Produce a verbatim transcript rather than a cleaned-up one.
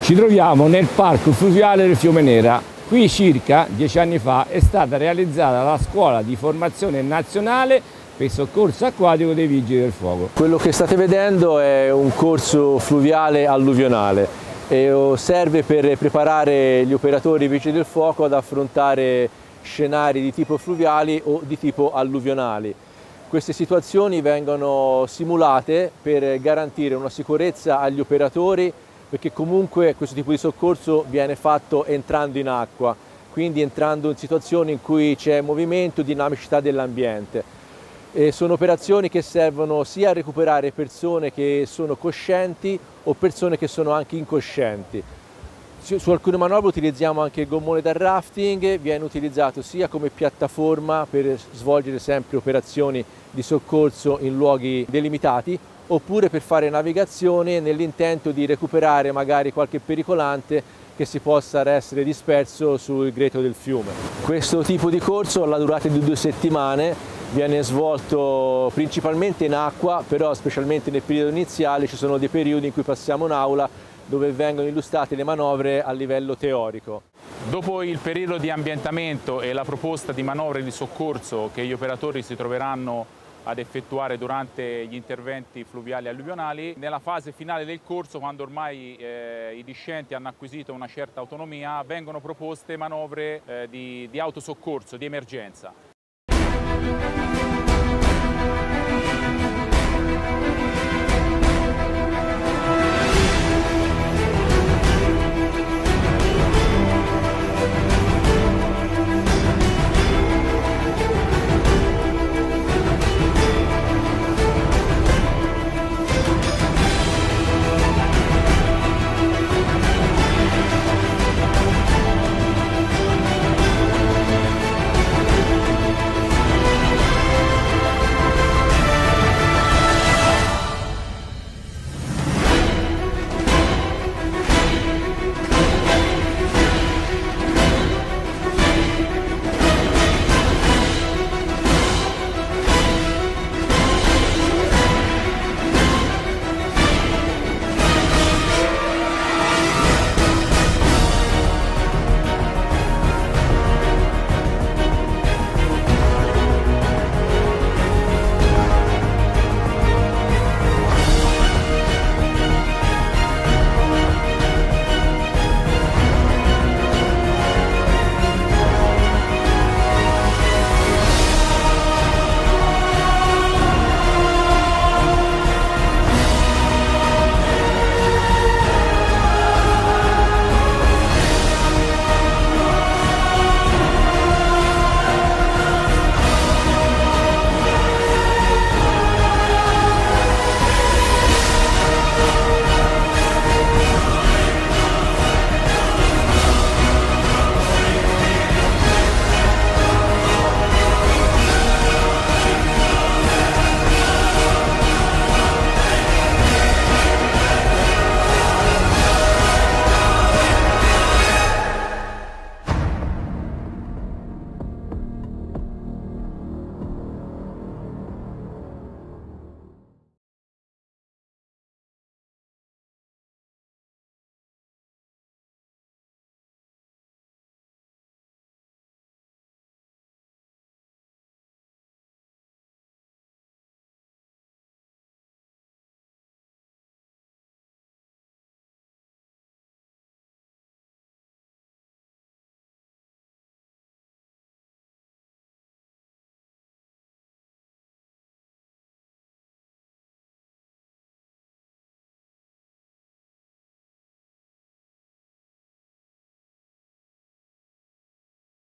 Ci troviamo nel parco fluviale del Fiume Nera. Qui circa dieci anni fa è stata realizzata la scuola di formazione nazionale per il soccorso acquatico dei Vigili del Fuoco. Quello che state vedendo è un corso fluviale alluvionale e serve per preparare gli operatori Vigili del Fuoco ad affrontare scenari di tipo fluviali o di tipo alluvionali. Queste situazioni vengono simulate per garantire una sicurezza agli operatori, perché comunque questo tipo di soccorso viene fatto entrando in acqua, quindi entrando in situazioni in cui c'è movimento e dinamicità dell'ambiente. E sono operazioni che servono sia a recuperare persone che sono coscienti o persone che sono anche incoscienti. Su alcune manovre utilizziamo anche il gommone da rafting, viene utilizzato sia come piattaforma per svolgere sempre operazioni di soccorso in luoghi delimitati, oppure per fare navigazione nell'intento di recuperare magari qualche pericolante che si possa essere disperso sul greto del fiume. Questo tipo di corso ha la durata di due settimane, viene svolto principalmente in acqua, però specialmente nel periodo iniziale ci sono dei periodi in cui passiamo in aula dove vengono illustrate le manovre a livello teorico. Dopo il periodo di ambientamento e la proposta di manovre di soccorso che gli operatori si troveranno ad effettuare durante gli interventi fluviali e alluvionali, nella fase finale del corso, quando ormai eh, i discenti hanno acquisito una certa autonomia, vengono proposte manovre eh, di, di autosoccorso, di emergenza.